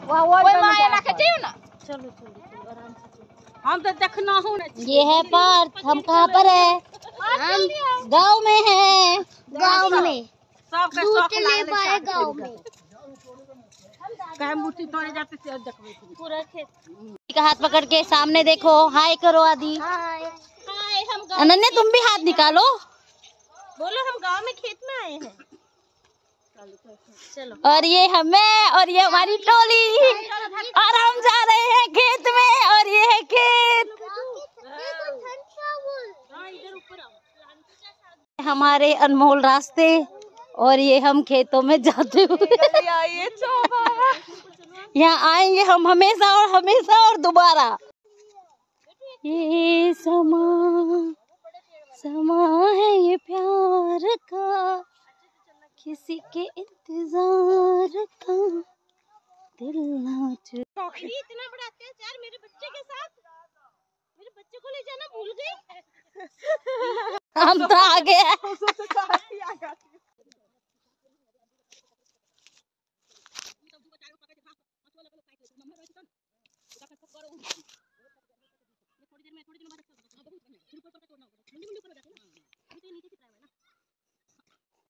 चलो आराम से। हम तो देखना हूँ। ये है पार्क। हम कहाँ पर है? हम गाँव में है। गाँव में गाँव में तोड़े जाते थे पूरा खेत का हाथ पकड़ के सामने देखो। हाय करो आदि। हाय हम अनन्या तुम भी हाथ निकालो। बोलो हम गांव में खेत में आए हैं। चलो। और ये हमें और ये हमारी टोली और हम जा रहे हैं खेत में और ये है खेत। हमारे अनमोल रास्ते और ये हम खेतों में जाते हुए यहाँ आएंगे हम हमेशा और दोबारा। ये समा है ये प्यार का, किसी के इंतजार का दिल नाच। इतना बड़ा अत्याचार मेरे बच्चे के साथ। मेरे बच्चे को ले जाना भूल गई। हम तो आ गए।